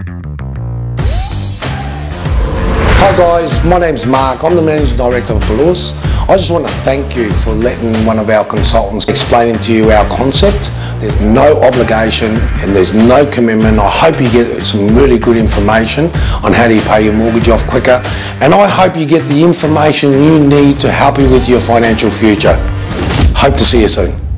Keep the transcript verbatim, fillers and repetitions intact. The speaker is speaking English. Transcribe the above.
Hi guys, my name's Mark. I'm the Managing Director of Ballus. I just want to thank you for letting one of our consultants explaining to you our concept. There's no obligation and there's no commitment. I hope you get some really good information on how do you pay your mortgage off quicker, and I hope you get the information you need to help you with your financial future. Hope to see you soon.